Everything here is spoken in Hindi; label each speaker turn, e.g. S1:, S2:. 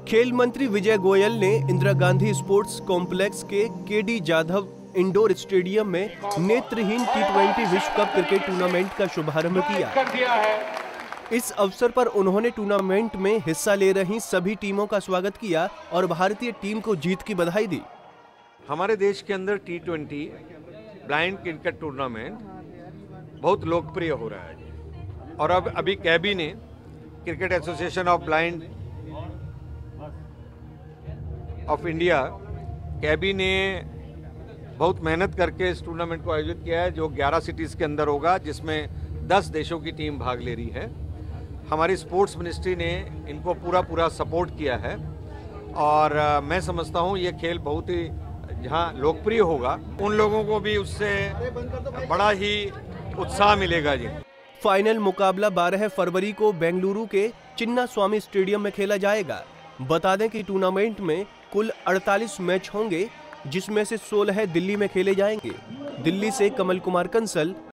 S1: खेल मंत्री विजय गोयल ने इंदिरा गांधी स्पोर्ट्स कॉम्प्लेक्स के केडी जाधव इंडोर स्टेडियम में नेत्रहीन टी20 विश्व कप क्रिकेट टूर्नामेंट का शुभारंभ किया। इस अवसर पर उन्होंने टूर्नामेंट में हिस्सा ले रही सभी टीमों का स्वागत किया और भारतीय टीम को जीत की बधाई दी।
S2: हमारे देश के अंदर टी20 ब्लाइंड क्रिकेट टूर्नामेंट बहुत लोकप्रिय हो रहा है और अब अभी कैबी ने, cricket association of blind of India, CABI ने बहुत मेहनत करके इस टूर्नामेंट को आयोजित किया है, जो 11 सिटीज़ के अंदर होगा, जिसमें 10 देशों की टीम भाग ले रही है। हमारी स्पोर्ट्स मिनिस्ट्री ने इनको पूरा सपोर्ट किया है और मैं समझता हूँ ये खेल बहुत ही जहाँ लोकप्रिय होगा, उन लोगों को भी उससे बड़ा ही उत्साह मिलेगा जी।
S1: फाइनल मुकाबला 12 फरवरी को बेंगलुरु के चिन्ना स्वामी स्टेडियम में खेला जाएगा। बता दें कि टूर्नामेंट में कुल 48 मैच होंगे, जिसमें से 16 दिल्ली में खेले जाएंगे। दिल्ली से कमल कुमार कंसल,